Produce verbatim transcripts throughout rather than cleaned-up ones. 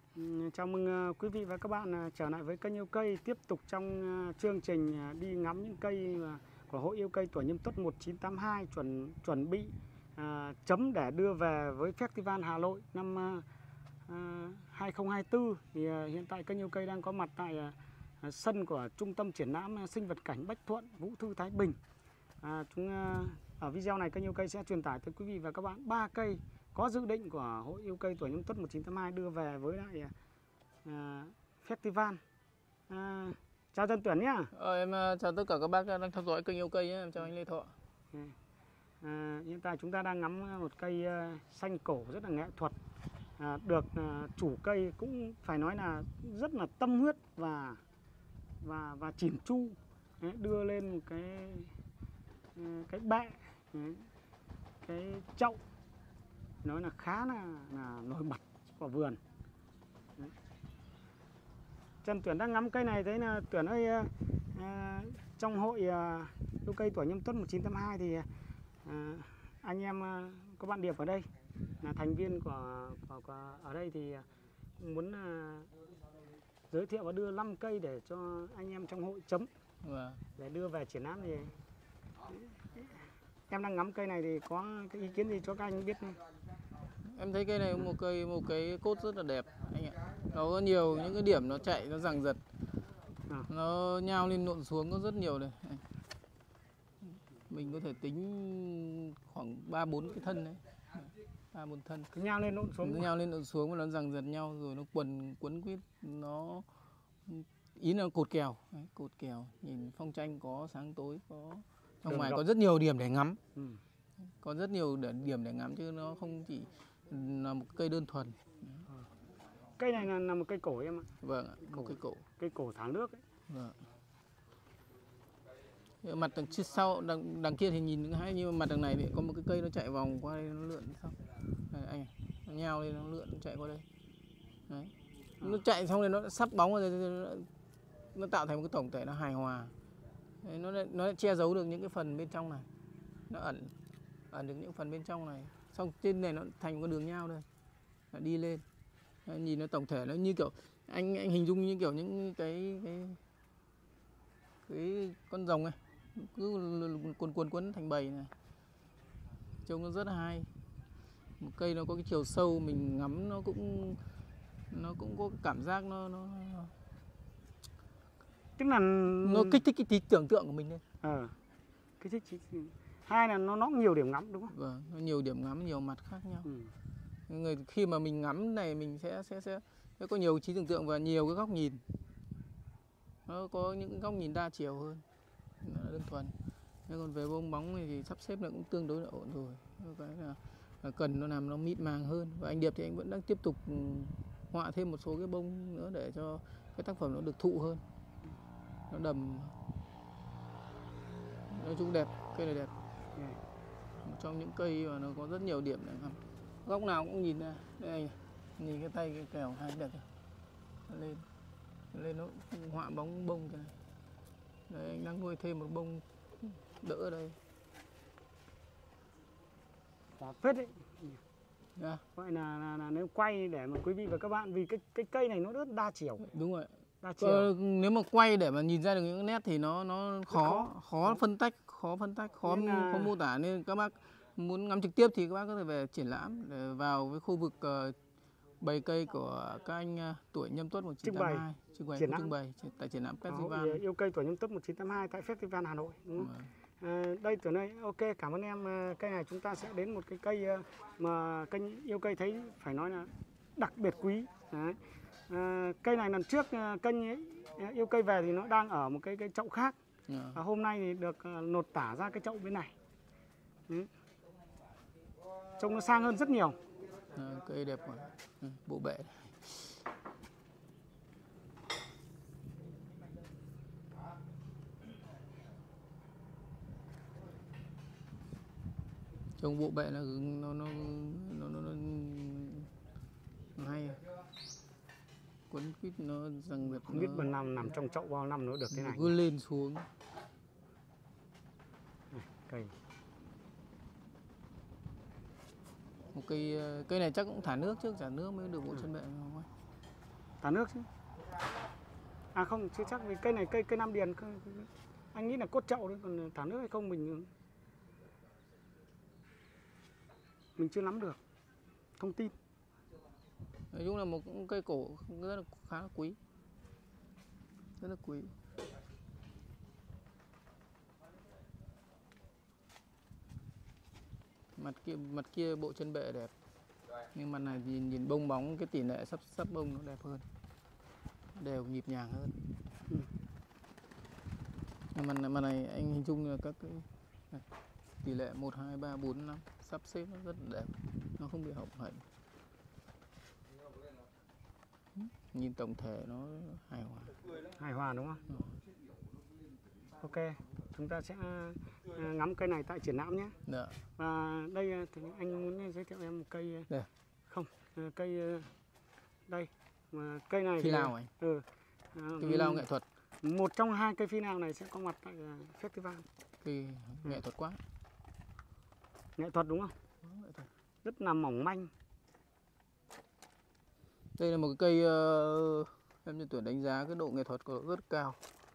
Chào mừng quý vị và các bạn trở lại với kênh Yêu Cây, tiếp tục trong chương trình đi ngắm những cây của Hội Yêu Cây Tuổi Nhâm Tuất một chín tám hai, chuẩn chuẩn bị à, chấm để đưa về với Festival Hà Nội năm à, hai không hai tư. Thì à, hiện tại kênh Yêu Cây đang có mặt tại à, sân của Trung tâm Triển lãm Sinh vật cảnh Bách Thuận, Vũ Thư, Thái Bình. À, chúng à, ở video này kênh Yêu Cây sẽ truyền tải tới quý vị và các bạn ba cây có dự định của Hội Yêu Cây Tuổi Nhâm Tuất một chín tám hai đưa về với lại à, festival. À, chào Trần Tuyển nhá. Ờ, em chào tất cả các bác đang theo dõi kênh Yêu Cây nhé. Em chào anh Lê Thọ. À, hiện tại chúng ta đang ngắm một cây xanh cổ rất là nghệ thuật, à, được à, chủ cây cũng phải nói là rất là tâm huyết và và và chỉn chu đấy, đưa lên một cái cái bệ, đấy, cái chậu nói là khá là, là nổi bật của vườn. Đấy. Trần Tuyển đang ngắm cây này thấy là Tuyển ơi, à, trong hội à, Yêu Cây Tuổi Nhâm Tuất một chín tám hai thì à, anh em à, có bạn Điệp ở đây là thành viên của, của, của ở đây thì cũng muốn à, giới thiệu và đưa năm cây để cho anh em trong hội chấm Vâng. để đưa về triển lãm. Thì em đang ngắm cây này thì có cái ý kiến gì cho các anh biết không? Em thấy cây này một cây một cái cốt rất là đẹp anh ạ. Nó có nhiều những cái điểm nó chạy nó giằng giật, à. Nó nhao lên nộn xuống có rất nhiều này. Mình có thể tính khoảng ba bốn cái thân đấy, ba bốn thân. Cứ nhao lên nộn xuống. Nó nhao lên nộn xuống và nó giằng giật nhau rồi nó quần quấn quýt, nó ý là cột kèo, đấy, cột kèo nhìn phong tranh có sáng tối, có trong ngoài có rất nhiều điểm để ngắm. Ừ. Có rất nhiều điểm để ngắm chứ nó không chỉ là một cây đơn thuần. Cây này là, là một cây cổ em ạ. Vâng ạ, một cây cổ. Cây cổ thả nước ấy. Vâng. Mặt đằng trước sau, đằng, đằng kia thì nhìn hay, nhưng mà mặt đằng này thì có một cái cây nó chạy vòng qua đây, nó lượn xong. Đây, anh nó nhao lên, nó lượn, nó chạy qua đây. Đấy. Nó chạy xong rồi nó sắp bóng rồi, nó, nó tạo thành một cái tổng thể nó hài hòa. Đấy, nó nó che giấu được những cái phần bên trong này, nó ẩn ẩn được những phần bên trong này. Xong trên này nó thành một cái đường nhao đây, nó đi lên. Đấy, nhìn nó tổng thể nó như kiểu anh anh hình dung như kiểu những cái cái cái con rồng này cứ cuốn cuốn cuốn thành bầy này, trông nó rất là hay. Một cây nó có cái chiều sâu, mình ngắm nó cũng nó cũng có cảm giác nó nó tức là nó kích thích cái trí tưởng tượng của mình lên. Ờ. Kích thích trí. Hai là nó nó nhiều điểm ngắm đúng không? Vâng, nó nhiều điểm ngắm, nhiều mặt khác nhau. Ừ. Người khi mà mình ngắm này mình sẽ sẽ sẽ, sẽ có nhiều trí tưởng tượng và nhiều cái góc nhìn. Nó có những góc nhìn đa chiều hơn, nó đơn thuần. Thế còn về bông bóng thì sắp xếp là cũng tương đối là ổn rồi. Cái là, là cần nó làm nó mịn màng hơn. Và anh Điệp thì anh vẫn đang tiếp tục họa thêm một số cái bông nữa để cho cái tác phẩm nó được thụ hơn, nó đầm. Nói chung đẹp, cây này đẹp. Một trong những cây mà nó có rất nhiều điểm để ngắm. Góc nào cũng nhìn ra. Đây anh, nhìn cái tay cái kèo hay đẹp. Nó lên, nó lên nó họa bóng bông cái này. Đấy, anh đang nuôi thêm một bông đỡ ở đây. Quá phết đấy. Yeah. Vậy là, là, là nếu quay để mà quý vị và các bạn, vì cái cái cây này nó rất đa chiều. Đúng rồi. Đa chiều. Ờ, nếu mà quay để mà nhìn ra được những nét thì nó nó khó, khó, khó phân tách, khó phân tách, khó, là... khó mô tả, nên các bác muốn ngắm trực tiếp thì các bác có thể về triển lãm để vào với khu vực uh, bày cây của các anh uh, tuổi Nhâm Tuất một chín tám hai, trưng bày, trưng bày, trưng bày tại triển lãm festival Yêu Cây Tuổi Nhâm Tuất một chín tám hai tại Festival Hà Nội. Đúng không? À, đây Tuyển ơi, ok, cảm ơn em. Cây này chúng ta sẽ đến một cái cây mà kênh Yêu Cây thấy phải nói là đặc biệt quý. Đấy. À, cây này lần trước kênh ấy, Yêu Cây về thì nó đang ở một cái cái chậu khác. Yeah. À, hôm nay thì được lột tả ra cái chậu bên này. Đấy. Trông nó sang hơn rất nhiều. À, cây đẹp quá. Ừ, bộ bệ. Trông bộ bệ là nó nó nó nó, nó, nó hay. Quấn quýt nó rằng giật. Không biết bao năm nằm trong chậu bao năm nó được thế này. Cứ lên xuống. Cây. Một cây cây này chắc cũng thả nước trước, thả nước mới được bộ chân bệ không? Thả nước chứ. À không, chưa chắc vì cây này cây cây Nam Điền không, anh nghĩ là cốt chậu đấy, còn thả nước hay không mình mình chưa nắm được thông tin. Nói chung là một cây cổ rất là khá là quý, rất là quý. Mặt kia mặt kia bộ chân bệ đẹp, nhưng mặt này nhìn nhìn bông bóng, cái tỷ lệ sắp sắp bông nó đẹp hơn, đều nhịp nhàng hơn. Ừ. Nhưng mặt này, mặt này anh hình dung là các cái này, tỷ lệ một, hai, ba, bốn, năm sắp xếp nó rất là đẹp, nó không bị hỏng hạnh. Nhìn tổng thể nó hài hòa. Hài hòa đúng không? Ừ. Ok, chúng ta sẽ ngắm cây này tại triển lãm nhé. Dạ. Và đây thì anh muốn giới thiệu em một cây. Đây. Không, cây đây. Mà cây này Phi lao này. Ừ. Cái phi lao nghệ thuật. Một trong hai cây phi lao này sẽ có mặt tại festival. Cây nghệ thuật quá. Nghệ thuật đúng không? Nghệ thuật. Rất là mỏng manh. Đây là một cái cây uh, em như tuổi đánh giá cái độ nghệ thuật của nó rất cao.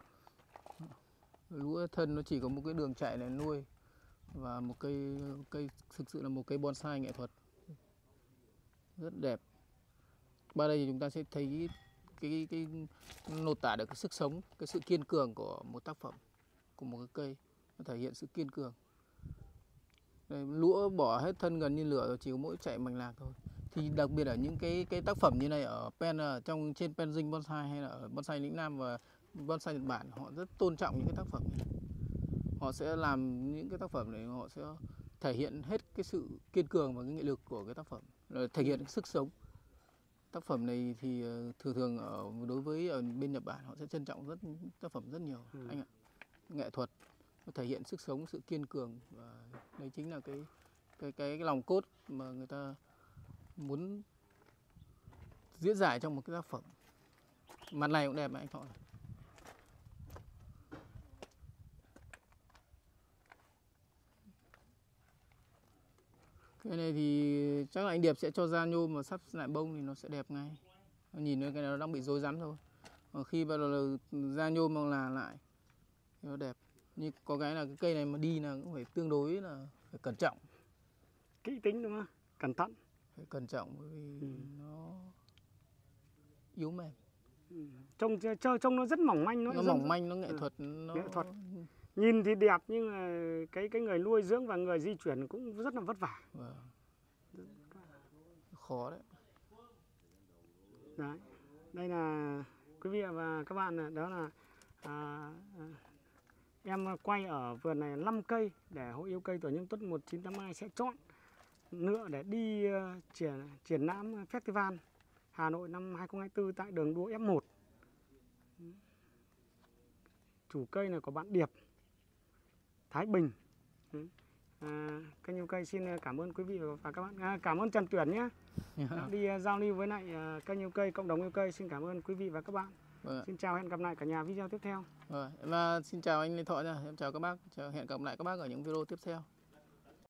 Lũa thân nó chỉ có một cái đường chạy này nuôi, và một cây cây thực sự là một cây bonsai nghệ thuật rất đẹp. Qua đây thì chúng ta sẽ thấy cái, cái, cái lột tả được cái sức sống, cái sự kiên cường của một tác phẩm, của một cái cây, nó thể hiện sự kiên cường. Đây, lũa bỏ hết thân gần như lửa rồi, chỉ có mỗi chạy mạch lạc thôi. Thì đặc biệt ở những cái cái tác phẩm như này ở pen, ở trong trên pen dinh bonsai hay là ở bonsai lĩnh Nam và bonsai Nhật Bản, họ rất tôn trọng những cái tác phẩm này. Họ sẽ làm những cái tác phẩm này, họ sẽ thể hiện hết cái sự kiên cường và cái nghị lực của cái tác phẩm, rồi thể hiện cái sức sống. Tác phẩm này thì thường thường ở đối với ở bên Nhật Bản họ sẽ trân trọng rất tác phẩm rất nhiều. Ừ. Anh ạ, nghệ thuật nó thể hiện sức sống, sự kiên cường, và đấy chính là cái cái cái, cái lòng cốt mà người ta muốn diễn giải trong một cái tác phẩm. Mặt này cũng đẹp mà anh Thọ. Cái này thì chắc là anh Điệp sẽ cho ra nhôm và sắp lại bông thì nó sẽ đẹp ngay. Nhìn cái này nó đang bị rối rắm thôi. Còn khi bắt đầu ra nhôm mà là lại thì nó đẹp. Nhưng có cái là cái cây này mà đi là cũng phải tương đối là phải cẩn trọng. Kỹ tính đúng không? Cẩn thận. Phải cẩn trọng bởi vì ừ. nó yếu mềm. Ừ. Trông chơi trông nó rất mỏng manh, nó, nó rất, mỏng manh, nó nghệ thuật, ừ. nó nghệ thuật. Nhìn thì đẹp nhưng mà cái cái người nuôi dưỡng và người di chuyển cũng rất là vất vả. Vâng. Khó đấy. Đấy. Đây là quý vị và các bạn, đó là à, à, em quay ở vườn này năm cây để Hội Yêu Cây Tổ Nhân Tuất một chín tám hai sẽ chọn lựa để đi uh, triển triển lãm festival Hà Nội năm hai không hai tư tại đường đua F một. Chủ cây là của bạn Điệp, Thái Bình. À, kênh Yêu Cây xin cảm ơn quý vị và các bạn. À, cảm ơn Trần Tuyển nhé. Đã đi uh, giao lưu với lại uh, kênh Yêu Cây, cộng đồng Yêu Cây. Xin cảm ơn quý vị và các bạn. Vâng. Xin chào, hẹn gặp lại cả nhà video tiếp theo. Vâng. Và xin chào anh Lê Thọ nha. Em chào các bác. Chào, hẹn gặp lại các bác ở những video tiếp theo.